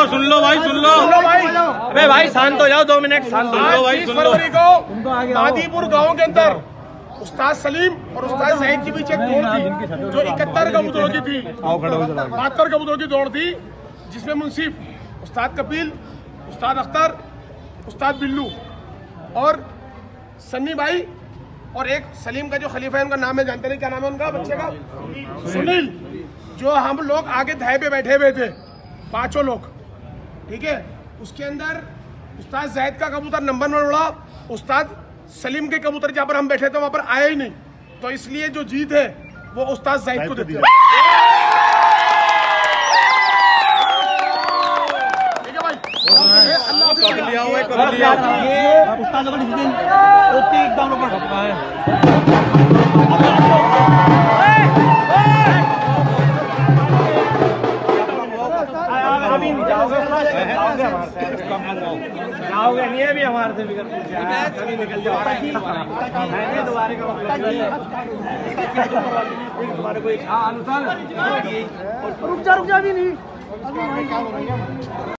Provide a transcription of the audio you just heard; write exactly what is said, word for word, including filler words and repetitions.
लो सुन लो भाई सुन लो अबे भाई शांत हो जाओ दो मिनट शांत हो लो भाई सुन लो। को मादीपुर गांव के अंदर उस्ताद सलीम और उस्ताद ज़हीद के बीच एक दौड़ थी जो इकहत्तर कबूतरों की थी, बहत्तर कबूतरों की दौड़ थी, जिसमें मुंसिफ उस्ताद कपिल, उस्ताद अख्तर, उस्ताद बिल्लू और सन्नी भाई और एक सलीम का जो खलीफा है उनका नाम है, जानते नहीं क्या नाम है उनका बच्चे का, सुनील, जो हम लोग आगे धाए पे बैठे हुए थे पांचों लोग, ठीक है। उसके अंदर उस्ताद ज़हीद का कबूतर नंबर वन उड़ा, उस्ताद सलीम के कबूतर जहाँ पर हम बैठे थे वहां पर आए ही नहीं, तो इसलिए जो जीत है वो उस्ताद ज़हीद को देती है। ठीक है भाई, अल्लाह कर लिया हुआ कर लिया ये उस्ताद लोगों ने ओटी एकदम जाओगे नहीं है भी हमारे से बिगड़ कभी निकल जाओ दोबारा रुक जा रुक जा भी नहीं।